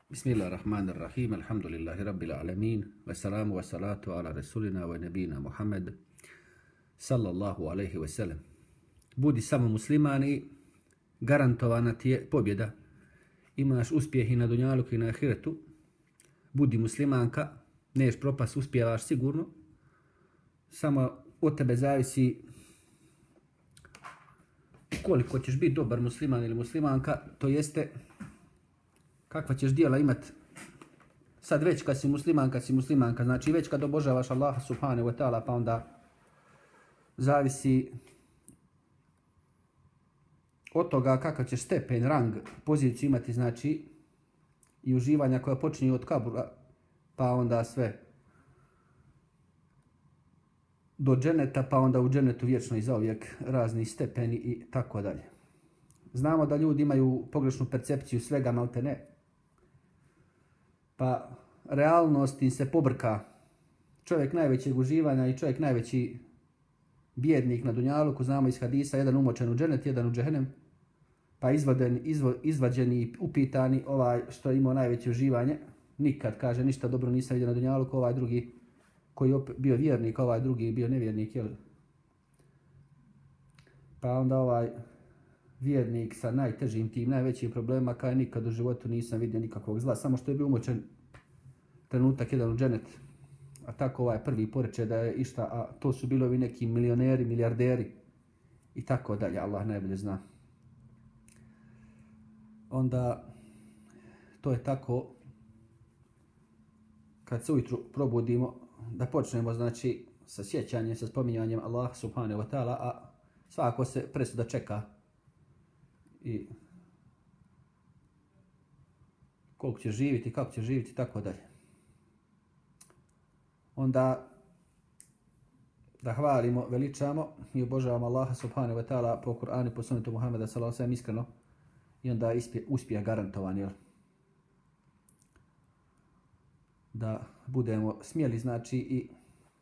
Bismillahirrahmanirrahim. Alhamdulillahi rabbil alamin. Wassalamu wassalatu ala rasulina wa nabina Muhammed sallallahu alaihi wasallam. Budi samo musliman i garantovana ti je pobjeda. Imaš uspjeh i na dunjaluku i na ahiretu. Budi muslimanka, neš propast, uspijevaš sigurno. Samo od tebe zavisi koliko ćeš biti dobar musliman ili muslimanka, to jeste kakva ćeš djela imat sad već kad si muslimanka, znači već kad obožavaš Allaha subhanahu wa ta'ala, pa onda zavisi od toga kakav ćeš stepen, rang, poziciju imati, znači i uživanja koja počinju od kabura, pa onda sve do dženeta, pa onda u dženetu vječno i zauvijek razni stepeni i tako dalje. Znamo da ljudi imaju pogrešnu percepciju svega, malte ne. Pa realnost im se pobrka. Čovjek najvećeg uživanja i čovjek najveći bijednik na dunjaluku, znamo iz hadisa, jedan umočen u dženet, jedan u džehennem, pa izvađeni i upitani, ovaj što je imao najveće uživanje, nikad, kaže, ništa dobro nisam vidio na dunjaluku, ovaj drugi koji je bio vjernik, ovaj drugi bio nevjernik, jel? Pa onda ovaj vjernik sa najtežim tim, najvećim problema, kao nikad u životu nisam vidio nikakvog zla, samo što je bio umočen trenutak jedan u dženet. A tako ovaj prvi poreče da je išta, a to su bilo neki milioneri, milijarderi i tako dalje, Allah najbolje zna. Onda to je tako kad se ujutru probudimo da počnemo, znači, sa sjećanjem, sa spominjanjem Allah subhanahu wa ta'ala, a svako se presuda čeka i koliko će živjeti, kako će živjeti i tako dalje. Onda da hvalimo, veličamo i obožavamo Allaha subhanahu wa ta'ala po Kur'anu, po sunnetu Muhammeda sallallahu alejhi ve sellem iskreno, i onda uspije garantovan, jel? Da budemo smjeli, znači, i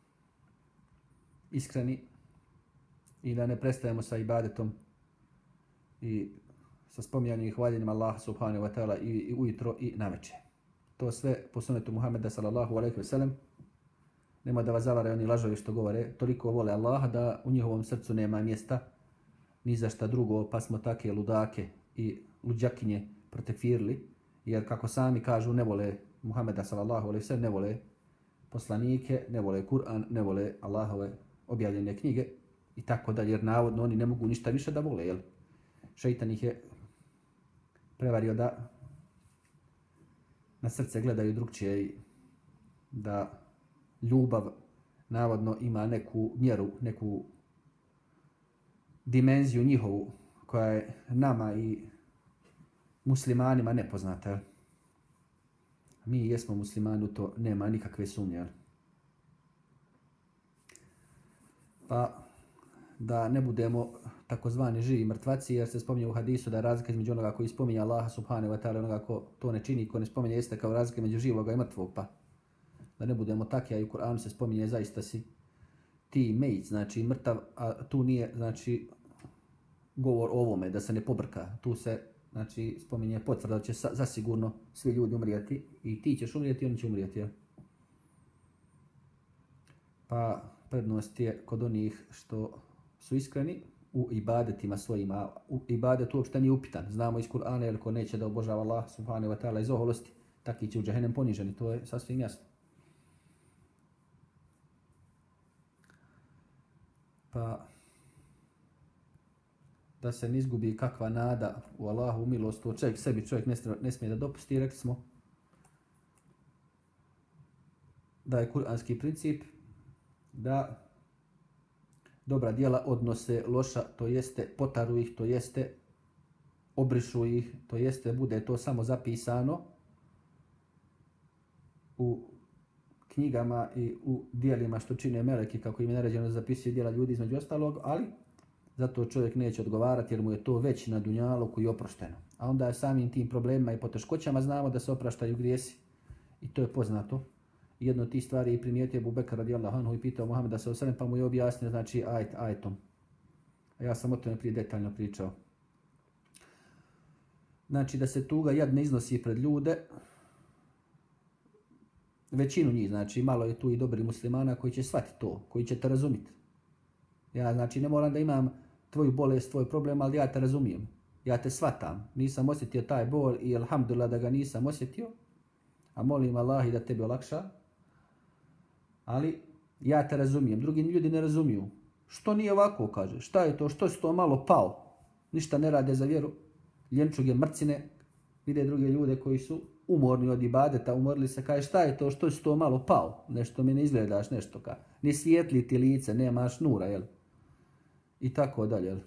iskreni i da ne prestajemo sa ibadetom i sa spominjanjem i hvaljenjem Allaha subhanahu wa ta'ala i ujutro i navečer. To sve po sunnetu Muhammeda sallallahu alejhi ve sellem. Nema da vas zavare oni lažovi što govore, toliko vole Allaha da u njihovom srcu nema mjesta ni za šta drugo, pa smo take ludake i luđakinje protekfirili, jer kako sami kažu ne vole Muhammeda sallallahu alejhi ve sellem, ne vole poslanike, ne vole Kur'an, ne vole Allahove objavljene knjige i tako dalje, jer navodno oni ne mogu ništa više da vole, jel? Šejtan ih je prevario da na srce gledaju drugčije i da ljubav navodno ima neku mjeru, neku dimenziju njihovu koja je nama i muslimanima nepoznata. Mi jesmo muslimani, u to nema nikakve sumnje. Pa da ne budemo takozvani živi mrtvaci, jer se spominje u hadisu da je razlika između onoga koji spominje Allaha subhanahu wa ta'ala i onoga ko to ne čini, ko ne spominje, jeste kao razlika među živoga i mrtvog, pa da ne budemo takvi, a i u Kur'anu se spominje zaista si ti mejt, znači mrtav, a tu nije, znači, govor o ovome, da se ne pobrka. Tu se, znači, spominje potvrda da će zasigurno svi ljudi umrijeti i ti ćeš umrijeti i oni će umrijeti. Ja? Pa prednost je kod onih što su iskreni u ibadetima svojima. U ibadet uopšte nije upitan. Znamo iz Kur'ana, jer ko neće da obožava Allah subhanahu wa ta'ala iz oholosti, taki će u džehennem poniženi. To je sasvim jasno. Pa da se ne izgubi kakva nada u Allahu, u milost, to čovjek ne smije da dopusti. Rekli smo da je kuranski princip da dobra djela odnose loša, to jeste potaru ih, to jeste obrišu ih, to jeste bude to samo zapisano u knjigama i u dijelima što čine meleki, kako im je naređeno da zapisuje djela ljudi između ostalog, ali zato čovjek neće odgovarati jer mu je to već na dunjaluku i oprošteno. A onda je samim tim problemima i poteškoćama znamo da se opraštaju grijesi i to je poznato. Jedno od tih stvari je primijetio Abu Bekr radijallahu anhu i pitao Muhameda sallallahu alejhi ve sellem, pa mu je objasnio, znači, ajetom. A ja sam o tome prije detaljno pričao. Znači da se tuga jad ne iznosi pred ljude, većinu njih, znači malo je tu i dobri muslimana koji će shvatiti to, koji će te razumjeti. Ja znači ne moram da imam tvoju bolest, tvoj problem, ali ja te razumijem. Ja te shvatam. Nisam osjetio taj bol i alhamdulillah da ga nisam osjetio. A molim Allah i da tebi olakša. Ali ja te razumijem. Drugi ljudi ne razumiju. Što nije ovako, kaže. Šta je to? Što si to malo pao? Ništa ne rade za vjeru. Ljenčuge, mrcine. Vide druge ljude koji su umorni od ibadeta, umorili se. Kaže šta je to? Što si to malo pao? Nešto mi ne izgledaš, nešto ka. Ne svijetli ti lice, nemaš nura, jel? I tako dalje, jel?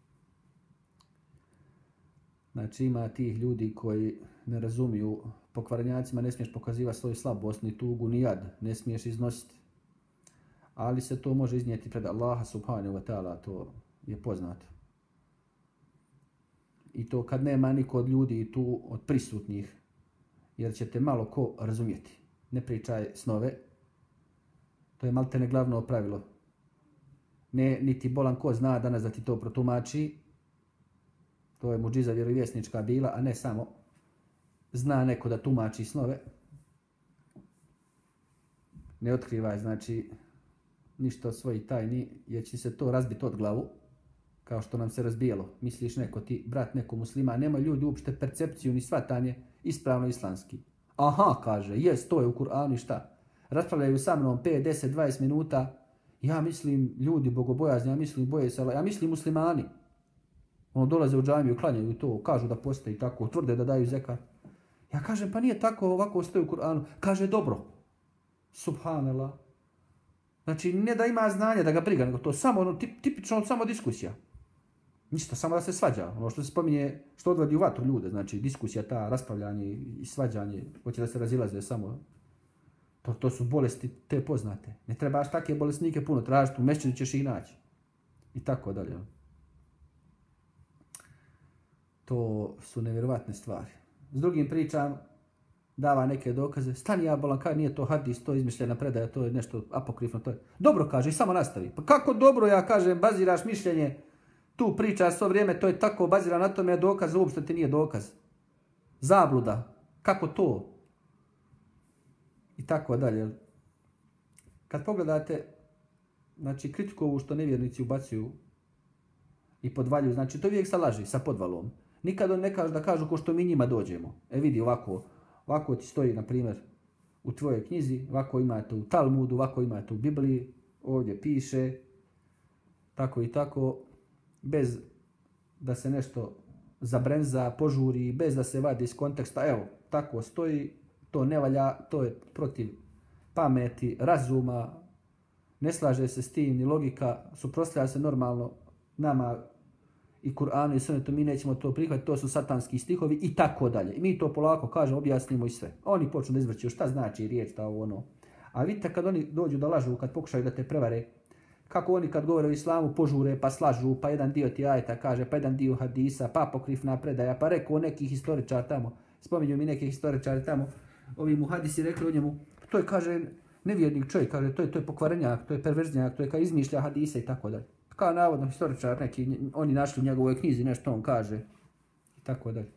Znači ima tih ljudi koji ne razumiju, pokvarenjacima ne smiješ pokazivati svoju slabost, ni tugu, ni jad, ne smiješ iznositi. Ali se to može iznijeti pred Allaha subhanahu wa ta'ala, to je poznato. I to kad nema niko od ljudi tu, od prisutnih, jer će te malo ko razumjeti. Ne pričaj snove, to je maltene glavno pravilo. Ne, niti bolan ko zna danas da ti to protumači, to je muđiza vjerovjesnička bila, a ne samo zna neko da tumači snove. Ne otkrivaj, znači, ništa od svojih tajni, jer će se to razbiti od glavu, kao što nam se razbijelo. Misliš neko ti, brat, neko muslima, nema ljudi uopšte percepciju ni shvatanje ispravno islamski. Aha, kaže, jes, to je u Kur'anu i šta? Raspravljaju sa mnom 5, 10, 20 minuta, ja mislim ljudi bogobojazni, ja mislim boje se, ja mislim muslimani. Ono dolaze u džamiju, klanjaju to, kažu da postoji tako, tvrde da daju zekat. Ja kažem, pa nije tako, ovako stoji u Kur'anu. Kaže, dobro. Subhanallah. Znači, ne da ima znanje, da ga briga, nego to samo, ono, tipično samo diskusija. Ništa, samo da se svađa. Ono što se spominje, što odvodi u vatru ljude, znači diskusija, ta raspravljanje i svađanje, hoće da se razilaze samo. To su bolesti te poznate. Ne trebaš takve bolesnike puno tražiti, u mešćinu ćeš ih naći. I tako dalje. To su nevjerovatne stvari. S drugim pričam, dava neke dokaze. Stani ja bolan, kaj nije to hadis, to je izmišljena predaja, to je nešto apokrifno. To je. Dobro kaže i samo nastavi. Pa kako dobro, ja kažem, baziraš mišljenje, tu pričaš svo vrijeme, to je tako, bazira na tome, dokaz uopšte ti nije dokaz. Zabluda. Kako to? I tako dalje. Kad pogledate, znači kritiku ovu što nevjernici ubacuju i podvaljuju, znači to uvijek sa laži, sa podvalom. Nikad on ne kaže da kažu ko što mi njima dođemo. E vidi ovako ti stoji, na primjer, u tvojoj knjizi, ovako imate u Talmudu, ovako imate u Bibliji, ovdje piše, tako i tako, bez da se nešto zabrenza, požuri, bez da se vadi iz konteksta, evo, tako stoji, to ne valja, to je protiv pameti, razuma, ne slaže se s tim, ni logika, suprotstavlja se normalno nama i Kur'anu i Sunnetu, mi nećemo to prihvatiti, to su satanski stihovi i tako dalje. I mi to polako kažemo, objasnimo i sve. Oni počnu da izvrću šta znači riječ, ta ono. A vidite kad oni dođu da lažu, kad pokušaju da te prevare, kako oni kad govore o islamu požure, pa slažu, pa jedan dio ti ajeta kaže, pa jedan dio hadisa, pa apokrifna predaja, pa rekao neki historičar tamo, spominju mi neki historičari tamo, ovi mu hadisi rekli o njemu, to je, kaže, nevjernik čovjek, kaže, to je pokvarenjak, to je perverznjak, to je kao izmišlja hadise i tako dalje. Kao navodno historičar neki, oni našli u njegovoj knjizi nešto on kaže i tako dalje.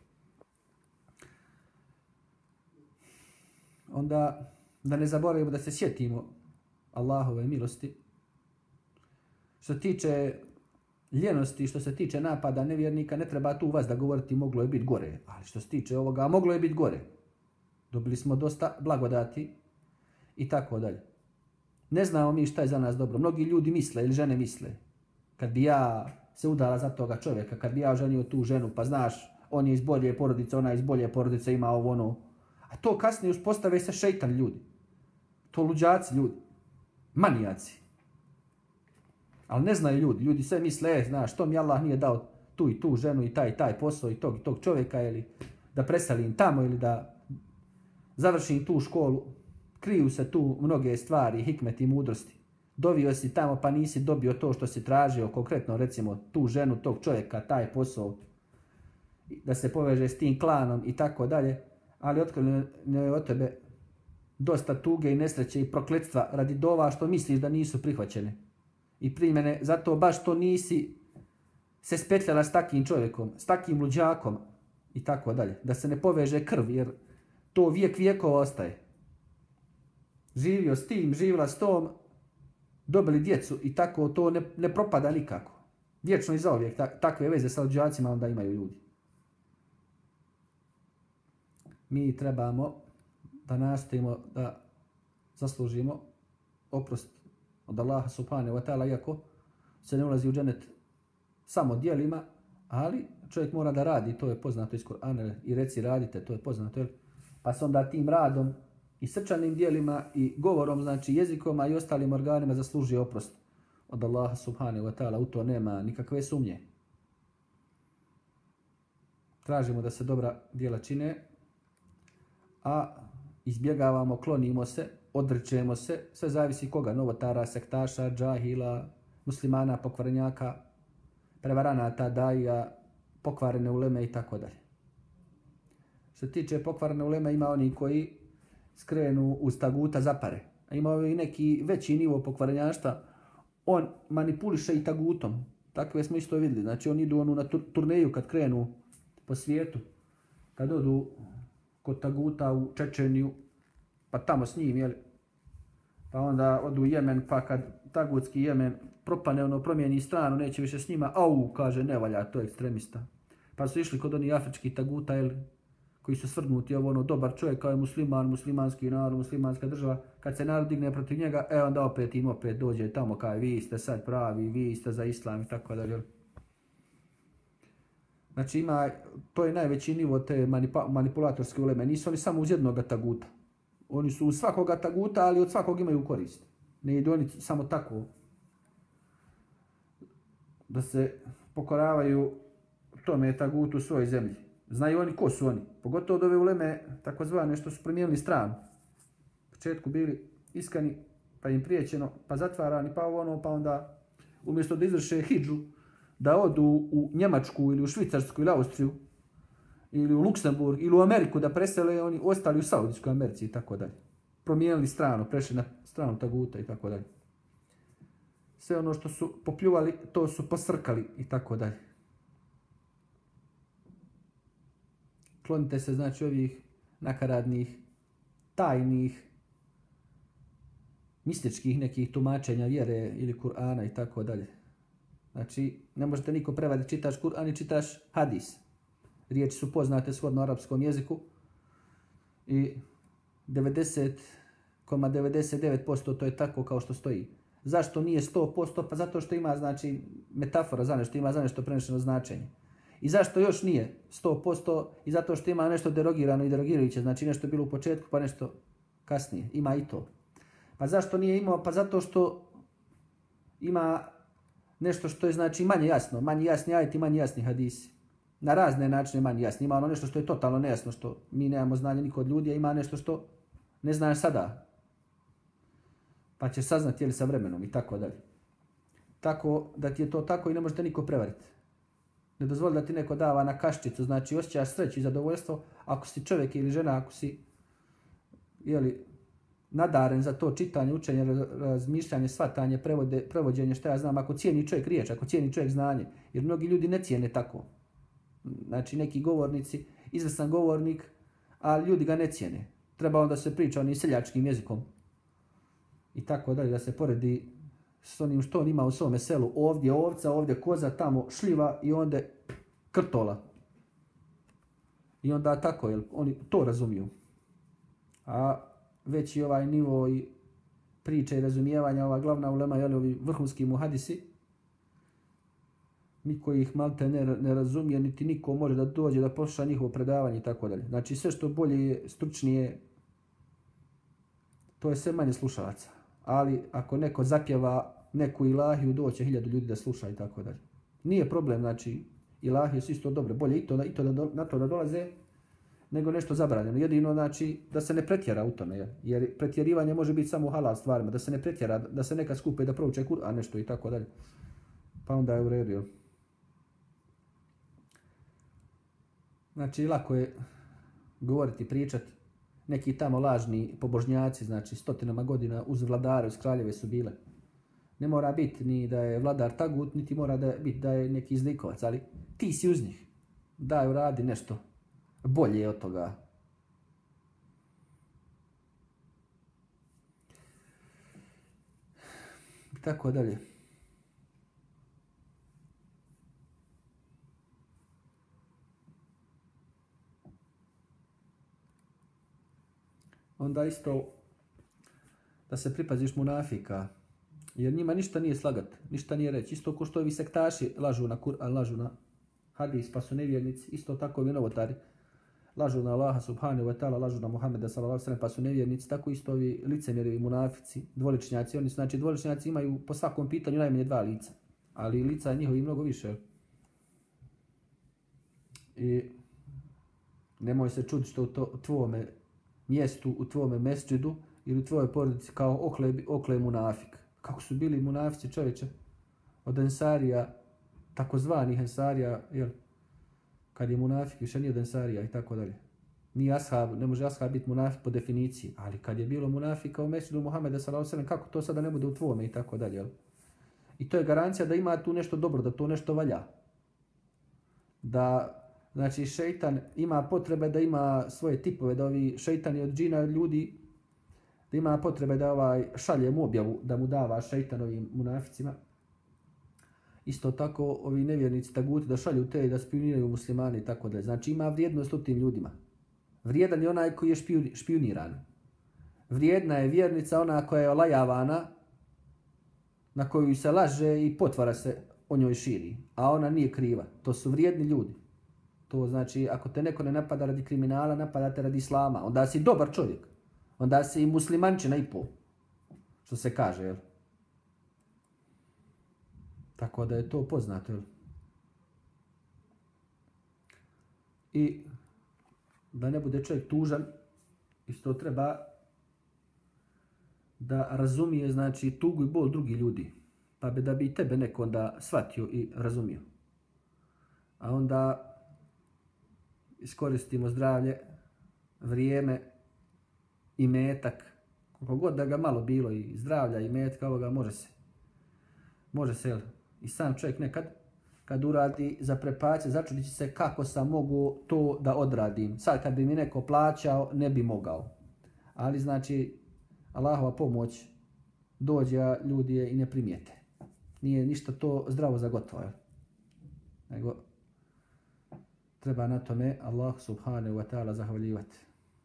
Onda, da ne zaboravimo da se sjetimo Allahove milosti. Što se tiče ljenosti, što se tiče napada nevjernika, ne treba tu vas da govoriti moglo je biti gore. Ali što se tiče ovoga, moglo je biti gore. Dobili smo dosta blagodati i tako dalje. Ne znamo mi šta je za nas dobro. Mnogi ljudi misle ili žene misle. Kad bi ja se udala za toga čovjeka, kad bi ja oženio tu ženu, pa znaš, on je iz bolje porodice, ona je iz bolje porodice, ima ovo ono. A to kasnije uspostave se šeitan ljudi. To luđaci ljudi. Manijaci. Ali ne znaju ljudi. Ljudi sve misle, znaš, to mi Allah nije dao tu i tu ženu i taj posao i tog čovjeka, ili da preselim tamo ili da završim tu školu. Kriju se tu mnoge stvari, hikmet i mudrosti. Dovio si tamo pa nisi dobio to što si tražio, konkretno recimo tu ženu, tog čovjeka, taj posao, da se poveže s tim klanom i tako dalje, ali otkrilo je od tebe dosta tuge i nesreće i prokletstva radi dova što misliš da nisu prihvaćene. I primjene, zato baš to nisi se spetljala s takim čovjekom, s takim luđakom i tako dalje. Da se ne poveže krv, jer to vijek vijekova ostaje. živio s tim, živjela s tom, dobili djecu i tako to ne propada nikako. Vječno i zauvijek takve veze sa đacima onda imaju ljudi. Mi trebamo da nastojimo da zaslužimo oprost od Allaha subhanahu wa ta'ala, iako se ne ulazi u dženet samo djelima, ali čovjek mora da radi, to je poznato iz Kur'ana, i reci radite, to je poznato. Pa se onda tim radom i srčanim djelima i govorom, znači jezikom, a i ostalim organima zaslužuje oprost od Allaha subhanahu wa ta'ala, u to nema nikakve sumnje. Tražimo da se dobra djela čine, a izbjegavamo, klonimo se, odričemo se, sve zavisi koga, novotara, sektaša, džahila, muslimana, pokvarenjaka, prevaranata, daija, pokvarene uleme i tako dalje. Što se tiče pokvarene uleme, ima oni koji skrenu uz taguta zapare. A ima i neki veći nivo pokvarenjaštva, on manipuliše i tagutom. Takve smo isto vidjeli. Znači oni idu na turneju kad krenu po svijetu, kad odu kod taguta u Čečeniju, pa tamo s njim, jel? Pa onda odu u Jemen, pa kad tagutski Jemen propane, ono promijeni stranu, neće više s njima, au, kaže, ne valja, to je ekstremista. Pa su išli kod onih afričkih taguta, jel, koji su svrgnuti, ono, dobar čovjek, kao je musliman, muslimanski narod, muslimanska država, kad se narod digne protiv njega, onda opet im dođe tamo, kao vi ste sad pravi, vi ste za islam i tako dalje. Znači to je najveći nivo te manipulatorske uleme. Nisu oni samo uz jednog taguta. Oni su uz svakoga taguta, ali od svakog imaju korist. Ne idu oni samo tako da se pokoravaju tome tagutu u svojoj zemlji. Znaju oni ko su oni. Pogotovo od ove uleme, takozvane, što su promijenili stranu. U početku bili iskani, pa im priječeno, pa zatvarani, pa ono, pa onda umjesto da izvrše hidžu, da odu u Njemačku ili u Švicarsku ili Austriju ili u Luksemburg ili u Ameriku da presele, oni ostali u Saudijskoj Americi i tako dalje. Promijenili stranu, prešli na stranu taguta i tako dalje. Sve ono što su popljuvali, to su posrkali i tako dalje. Klonite se, znači, ovih nakaradnih, tajnih, mističkih nekih tumačenja vjere ili Kur'ana i tako dalje. Znači, ne možete niko prevaditi, čitaš Kur'an i čitaš hadis. Riječi su poznate shodno arapskom jeziku i 90,99% to je tako kao što stoji. Zašto nije 100%? Pa zato što ima, znači, metafora za nešto, ima za nešto prenešeno značenje. I zašto još nije 100%? I zato što ima nešto derogirano i derogirajuće, znači nešto bilo u početku pa nešto kasnije. Ima i to. Pa zašto nije imao? Pa zato što ima nešto što je, znači, manje jasno. Manje jasni ajeti, manje jasni hadisi. Na razne načine manje jasni. Ima ono nešto što je totalno nejasno, što mi nemamo znanja niko od ljudi, a ima nešto što ne znaš sada. Pa ćeš saznati jeli sa vremenom i tako dalje. Tako da ti je to tako i ne možete niko prevariti. Ne dozvoli da ti neko dava na kaščicu, znači osjećaš sreću i zadovoljstvo ako si čovjek ili žena, ako si nadaren za to čitanje, učenje, razmišljanje, shvatanje, prevođenje, šta ja znam, ako cijeni čovjek riječ, ako cijeni čovjek znanje, jer mnogi ljudi ne cijene tako. Znači neki govornici, izvrstan govornik, a ljudi ga ne cijene. Treba onda se priča onim seljačkim jezikom i tako dalje, da se poredi s onim što on ima u svome selu. Ovdje ovca, ovdje koza, tamo šljiva i onda krtola. I onda tako, jel, oni to razumiju. A već i ovaj nivo i priče i razumijevanja, ova glavna ulema, jel, ovi vrhunski muhadisi, niko ih malte ne razumije, niti niko može da dođe da posluša njihovo predavanje i tako dalje. Znači sve što bolje, stručnije, to je sve manje slušalaca. Ali ako neko zapjeva neku ilahiju, doće 1000 ljudi da sluša i tako dalje. Nije problem, znači, ilahije su isto dobre, bolje i to na to da dolaze, nego nešto zabranjeno. Jedino, znači, da se ne pretjera u tome, jer pretjerivanje može biti samo u halal stvarima, da se ne pretjera, da se neka skupe da prouče Kur'an nešto i tako dalje. Pa onda je u redu, jel? Znači, lako je govoriti, pričati. Neki tamo lažni pobožnjaci, znači, stotinama godina uz vladare, uz kraljeve su bile. Ne mora biti ni da je vladar tagut, niti mora biti da je neki izlikovac, ali ti si uz njih. Daj, uradi nešto bolje od toga. tako dalje. Onda isto da se pripaziš munafika, jer njima ništa nije slagat, ništa nije reći. Isto ko što ovi sektaši lažu na Kur'an, lažu na hadis, pa su nevjernici, isto tako ovi novotari lažu na Allaha subhanahu wa ta'ala, lažu na Muhammeda sallallahu alejhi ve sellem, pa su nevjernici, tako isto ovi licemjeri, munafici, dvoličnjaci. Oni su, znači, dvoličnjaci imaju po svakom pitanju najmanje dva lica, ali lica njihovi mnogo više. I nemoj se čuditi što u tvome mjestu, u tvome mesdžidu ili u tvojoj porodici kao okle munafik. Kako su bili munafici, čovječe, od ensarija, takozvanih ensarija, jel? Kad je munafik, više nije od ensarija i tako dalje. Nije ashab, ne može ashab biti munafik po definiciji, ali kad je bilo munafika u mesdžidu Muhammeda sallallahu alejhi ve sellem, kako to sada ne bude u tvome i tako dalje, jel? I to je garancija da ima tu nešto dobro, da to nešto valja. Da, znači, šeitan ima potrebe da ima svoje tipove, da ovi šeitani od džina, od ljudi, da ima potrebe da šalje mu objavu, da mu dava šeitanovim munaficima. Isto tako ovi nevjernici taguti da šalju te i da špijuniraju muslimani i tako dalje. Znači ima vrijednost u tim ljudima. Vrijedan je onaj koji je špijuniran. Vrijedna je vjernica ona koja je olajavana, na koju se laže i potvara se o njoj širi, a ona nije kriva. To su vrijedni ljudi. To znači, ako te neko ne napada radi kriminala, napadate radi islama. Onda si dobar čovjek. Onda si i muslimančina i pol. Što se kaže, jel? Tako da je to poznato, jel? I da ne bude čovjek tužan, isto treba da razumije, znači, tugu i bol drugih ljudi. Pa da bi tebe neko onda shvatio i razumio. A onda iskoristimo zdravlje, vrijeme i metak. Koliko god da ga malo bilo i zdravlja i metka, ovoga može se, jel? I sam čovjek nekad, kad uradi za prepace, začudit će se kako sam mogu to da odradim. Sad kad bi mi neko plaćao, ne bi mogao. Ali znači, Allahova pomoć dođe, a ljudi je i ne primijete. Nije ništa to zdravo za gotovo, jel? Nego treba na tome Allah subhanahu wa ta'ala zahvaljivati.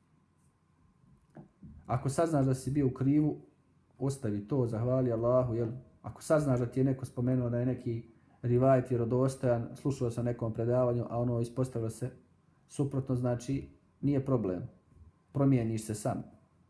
Ako saznaš da si bio u krivu, ostavi to, zahvali Allahu, jel? Ako saznaš da ti je neko spomenuo da je neki rivajet vjerodostojan, slušao sam nekom predavanju, a ono ispostavilo se suprotno, znači nije problem. Promijeniš se sam.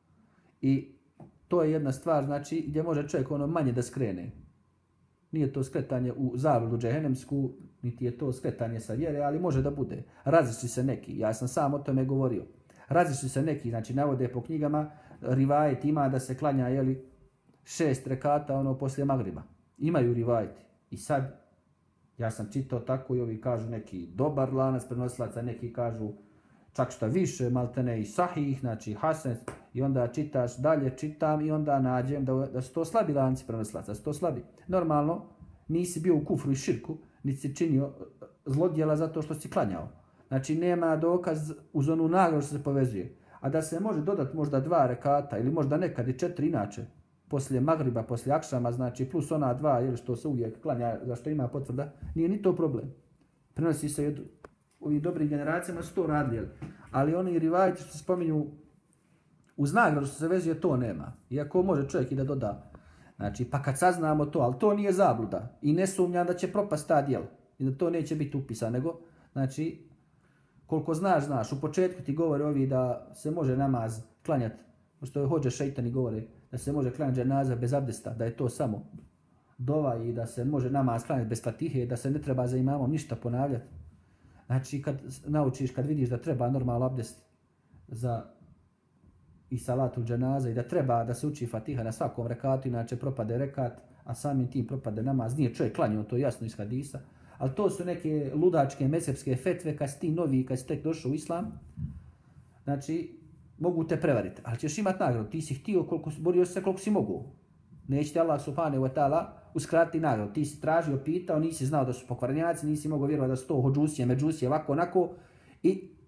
I to je jedna stvar, znači, gdje može čovjek ono manje da skrene. Nije to skretanje u zabludu džehennemsku, niti je to skretanje sa vjere, ali može da bude. Različi se neki, ja sam sam o tome govorio. Različi se neki, znači navode po knjigama, rivajet ima da se klanja, jeli, 6 rekata ono poslije magriba. Imaju rivajeti. I sad, ja sam čitao tako i ovi kažu neki dobar lanac prenosilaca, neki kažu čak šta više, maltene i sahih, znači hasen, i onda čitaš dalje, čitam i onda nađem da su to slabi lanci prenosilaca, da su to slabi. Normalno, nisi bio u kufru i širku, niti si činio zlodjela zato što si klanjao. Znači nema dokaz uz onu nagradu što se povezuje. A da se može dodati možda 2 rekata ili možda nekad i 4 inače, poslije magriba, poslije akšama, znači plus ona 2, ili što se uvijek klanja, zašto ima potvrda, nije ni to problem. Prenosi se od ovih dobrih generacijama su to radili, ali oni rivajti što se spominju uz nagradu što se vezuje, to nema. Iako može čovjek i da doda. Znači, pa kad saznamo to, ali to nije zabluda i ne sumnjam da će propast ta djela i da to neće biti upisano, nego, znači, koliko znaš, u početku ti govore ovi da se može namaz klanjati, što je hođe šeitani govore, da se može klanjati dženaza bez abdesta, da je to samo dova i da se može namaz klanjati bez fatihe, da se ne treba za imamom ništa ponavljati. Znači, kad naučiš, kad vidiš da treba normalno abdest za i salatu dženaza i da treba da se uči fatiha na svakom rekatu, inače propade rekat, a samim tim propade namaz, nije čovjek klanjao, to je jasno iz hadisa. Ali to su neke ludačke, mezhepske fetve, kad si ti novi, kad si tek došao u islam, znači, mogu te prevariti, ali ćeš imati nagradu. Ti si htio, borio se koliko si mogu. Neće ti Allah subhanahu wa ta'ala uskratiti nagradu. Ti si tražio, pitao, nisi znao da su pokvarenjaci, nisi mogao vjerovati da su to hođusije, međusije, ovako, onako. I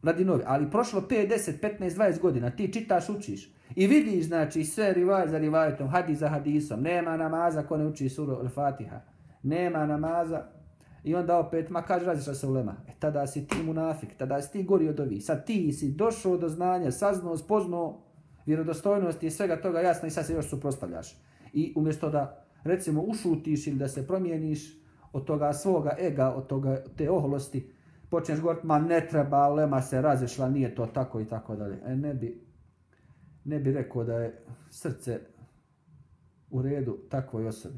radi novi. Ali prošlo 5, 10, 15, 20 godina, ti čitaš, učiš. I vidiš, znači, sve rivaj za rivajetom, hadis za hadisom. Nema namaza ko ne uči suru al-Fatiha. Nema namaza. I onda opet, ma kaže, razišla se ulema. Tada si ti munafik, tada si ti gori od ovih. Sad ti si došao do znanja, saznao, spoznao vjerodostojnosti i svega toga jasno i sad se još suprotstavljaš. I umjesto da, recimo, ušutiš ili da se promijeniš od toga svoga ega, od toga te oholosti, počneš govoriti, ma ne treba, ulema se razišla, nije to tako i tako dalje. Ne bi rekao da je srce u redu takvoj osobi.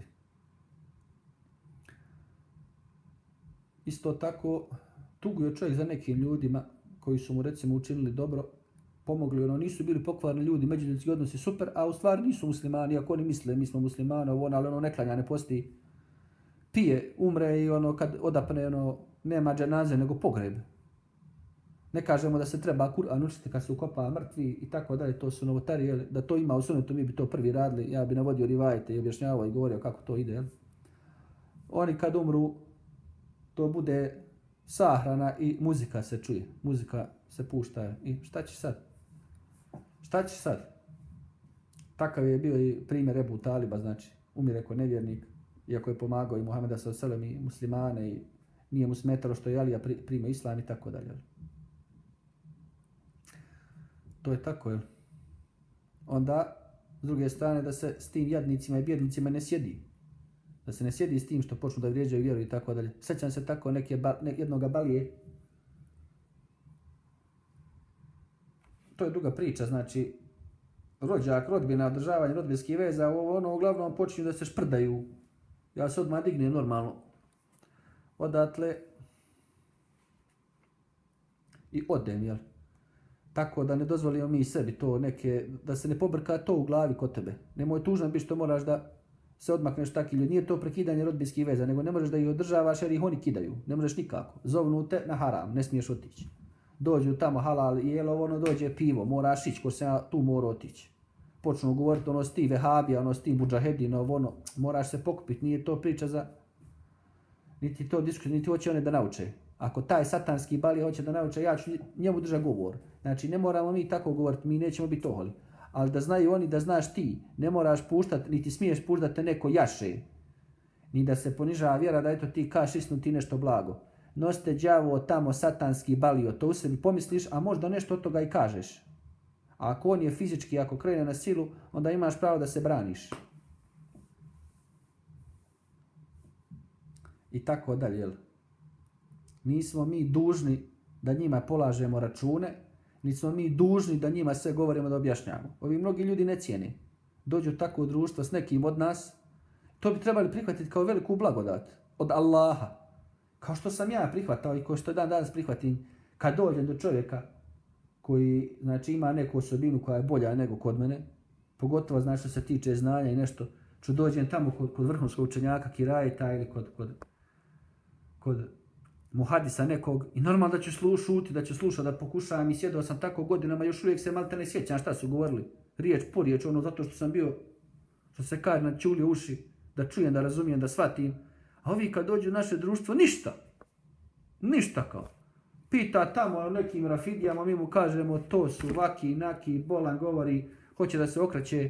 Isto tako, tuguje čovjek za nekim ljudima koji su mu recimo učinili dobro, pomogli, nisu bili pokvarni ljudi, međuljudski odnosi super, a u stvari nisu muslimani, ako oni misle, mi smo muslimani, ali ne klanja, ne posti, pije, umre i kad odapne, nema dženaze, nego pogreb. Ne kažemo da se treba Kur'an učiti kad se ukopa mrtvi i tako dalje, to su novotarije, da to ima u sunnetu, mi bi to prvi radili, ja bi navodio rivajete i objašnjavao i govorio kako to ide. Jel? Oni kad umru, to bude sahrana i muzika se čuje, muzika se pušta. I šta će sad? Šta će sad? Takav je bio i primjer Ebu Taliba, znači umire kao nevjernik, iako je pomagao i Muhameda s.a.v. i muslimane i nije mu smetalo što je Alija prima islam i tako dalje. To je tako, jel? Onda, s druge strane, da se s tim jadnicima i bjednicima ne sjedi. Da se ne sjedi s tim što počnu da vrijeđaju vjeru i tako dalje. Sjećam se tako jednoga balije. To je duga priča, znači, rođak, rodbina, održavanje rodbinskih veza, uglavnom počinju da se šprdaju. Ja se odmah dignem normalno. Odatle i odem, jel? Tako da ne dozvolimo mi sebi to neke, da se ne pobrka to u glavi kod tebe. Nemoj tužan biti što moraš da se odmakneš takvi ljudi. Nije to prekidanje rodbinskih veza, nego ne možeš da ih održavaš jer ih oni kidaju. Ne možeš nikako. Zovnu te na haram, ne smiješ otići. Dođu tamo halal i jelo, dođe pivo, moraš ići, ko se ja tu mora otići. Počnu govoriti s ti vehabija, s ti mudžahedina, moraš se pokupiti. Nije to priča za, niti to diskusija, niti hoće one da nauče. Ako taj satanski balija hoće da nauče, ja ću njemu držati govor. Znači, ne moramo mi tako govoriti, mi nećemo biti oholi. Ali da znaju oni, da znaš ti, ne moraš puštati, niti smiješ puštati da te neko jaše. Ni da se ponižava vjera, da eto ti kaš isnu ti nešto blago. Nosite đavo tamo satanski balio, to u sebi pomisliš, a možda nešto od toga i kažeš. A ako on je fizički, ako krene na silu, onda imaš pravo da se braniš. I tako dalje, jel? Nismo mi dužni da njima polažemo račune, nismo mi dužni da njima sve govorimo da objašnjamo. Ovi mnogi ljudi ne cijene. Dođu tako u društvo s nekim od nas, to bi trebali prihvatiti kao veliku blagodat od Allaha. Kao što sam ja prihvatao i kao što danas prihvatim kad dođem do čovjeka koji znači, ima neku osobinu koja je bolja nego kod mene, pogotovo znači, što se tiče znanja i nešto, ću dođem tamo kod vrhunskog učenjaka Kirajeta ili kod muhadisa nekog i normalno da ću šuti, da ću slušati, da pokušavam i sjedao sam tako godinama, još uvijek se malte ne sjećam šta su govorili. Riječ po riječ, zato što sam bio, što se kaže, na čuli uši, da čujem, da razumijem, da shvatim. A ovi kad dođu u naše društvo, ništa kao. Pita tamo o nekim rafidijama, mi mu kažemo to su vaki, naki, bolan govori, hoće da se okreće.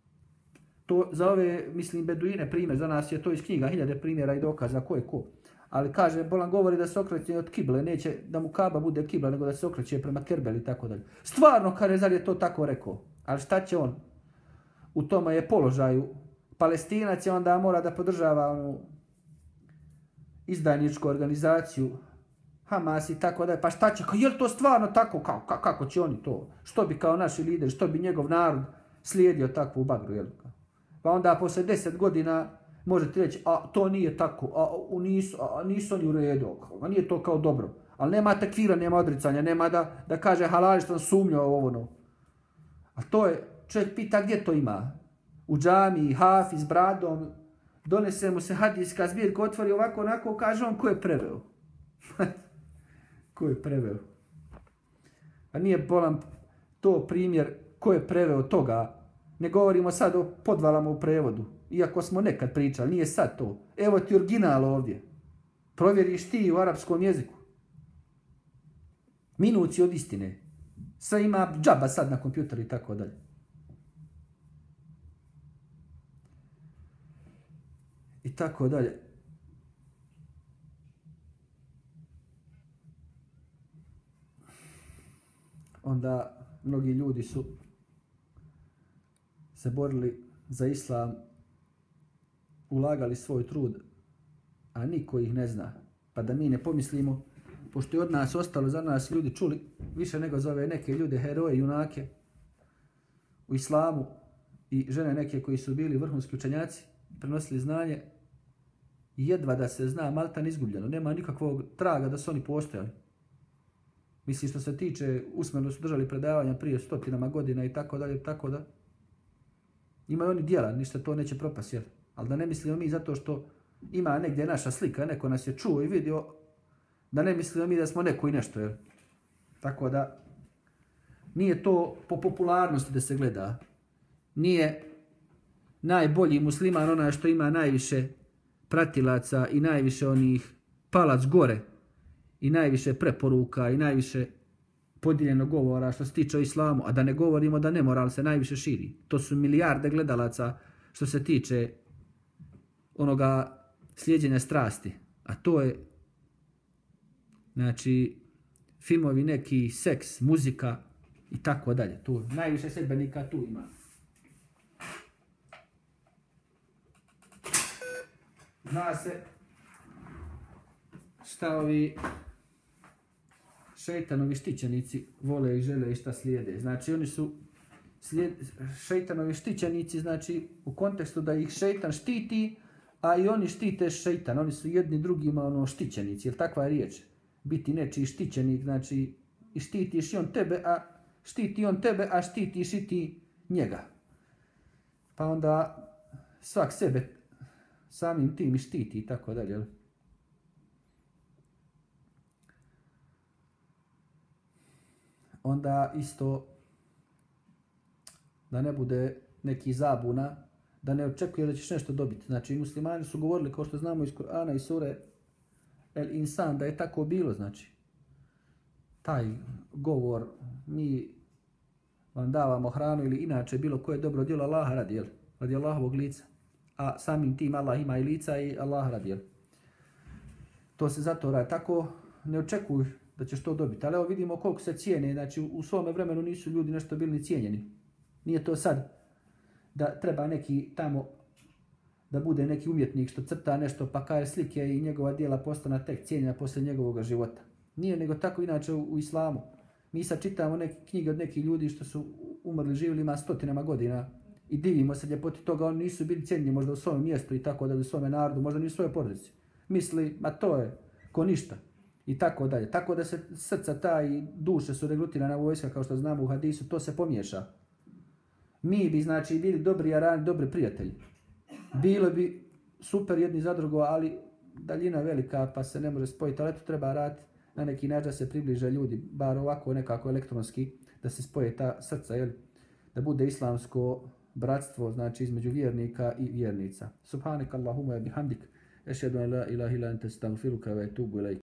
To za ove, mislim, beduine primjer, za nas je to iz knjiga, 1000 primjera i dokaza ko je ko. Ali kaže, bolan govori da se okreće od kible, neće da mu Kaba bude kibla, nego da se okreće prema Kerbeli i tako dalje. Stvarno, kaže, zar je to tako rekao? Ali šta će on? U tome je položaju. Palestinac je onda mora da podržava onu izdajničku organizaciju, Hamas i tako dalje. Pa šta će? Je li to stvarno tako? Kako će oni to? Što bi kao naši lideri, što bi njegov narod slijedio takvu bagru? Jel? Pa onda posle 10 godina možete reći, a to nije tako, nisu oni u redu, a nije to kao dobro. Ali nema tekvira, nema odricanja, nema da kaže halal što sam sumnjao ovo. A to je, čovjek pita gdje to ima? U džamiji, hafiz, bradom, donese mu se hadijska zbirka, otvori ovako, onako, kaže on ko je preveo. Ko je preveo? A nije bolan to primjer ko je preveo toga. Ne govorimo sad o podvalama u prevodu. Iako smo nekad pričali, nije sad to. Evo ti original ovdje. Provjeriš ti u arapskom jeziku. Minuci od istine. Sve ima džaba sad na kompjuteru i tako dalje. I tako dalje. Onda mnogi ljudi su se borili za islam, ulagali svoj trud, a niko ih ne zna. Pa da mi ne pomislimo, pošto je od nas ostalo, za nas ljudi čuli više nego za ove neke ljude, heroje, junake u islamu i žene neke koji su bili vrhunski učenjaci, prenosili znanje, jedva da se zna, maltan izgubljeno. Nema nikakvog traga da su oni postojali. Mislim, što se tiče, usmeno su držali predavanja prije stotinama godina i tako dalje, tako da. Imaju oni djela, ništa to neće propasti, jel? Ali da ne mislimo mi zato što ima negdje naša slika, neko nas je čuo i vidio, da ne mislimo mi da smo neko i nešto, jel? Tako da, nije to po popularnosti da se gleda. Nije najbolji musliman onaj što ima najviše pratilaca i najviše onih palac gore i najviše preporuka i najviše podijeljenog govora što se tiče o islamu, a da ne govorimo da nemoral se najviše širi. To su milijarde gledalaca što se tiče onoga slijeđenja strasti. A to je, znači, filmovi neki, seks, muzika i tako dalje. Tu najviše sedbenika tu ima. Zna se šta ovi šeitanovi štićenici vole i žele i šta slijede. Znači oni su šeitanovi štićenici, znači u kontekstu da ih šeitan štiti, a i oni štite šeitan. Oni su jedni drugima ono štićenici, jel takva je riječ? Biti nečiji štićenik, znači i štitiš i on tebe, a štitiš i ti njega. Pa onda svak sebe samim tim i štiti i tako dalje, jel? Onda isto da ne bude neki zabuna, da ne očekuje da ćeš nešto dobiti. Znači, muslimani su govorili, kao što znamo iz Kur'ana i sure El Insan, da je tako bilo, znači. Taj govor, mi vam davamo hranu ili inače bilo koje dobro djelo Allaha radi, jel? Radi Allahovog lica. A samim tim Allah ima i lica i Allah radi, jel? To se zato radi. Tako ne očekuj da ćeš to dobiti. Ali evo vidimo koliko se cijene. Znači u svome vremenu nisu ljudi nešto bili ni cijenjeni. Nije to sad da treba neki tamo da bude neki umjetnik što crta nešto pa kaže slike i njegova djela postana tek cijenjena poslije njegovog života. Nije nego tako inače u islamu. Mi sad čitamo neke knjige od nekih ljudi što su umrli, živjeli ima stotinama godina i divimo se ljepoti toga. Oni nisu bili cijenjeni možda u svom mjestu i tako da u svome narodu, možda ni u svojoj porodici. Misli, ma to je ko ništa. I tako dalje. Tako da se srca ta i duše su regrutirana vojska, kao što znamo u hadisu, to se pomiješa. Mi bi, znači, bili dobri jarani, dobri prijatelji. Bilo bi super jedni za drugo, ali daljina velika pa se ne može spojiti. Ali to treba raditi na neki način da se približe ljudi, bar ovako nekako elektronski, da se spoje ta srca, jel? Da bude islamsko bratstvo, znači između vjernika i vjernica. Subhanak Allahumma bihamdik, ešhedu an la ilaha illa ente, estagfiruka ve etubu ilaik.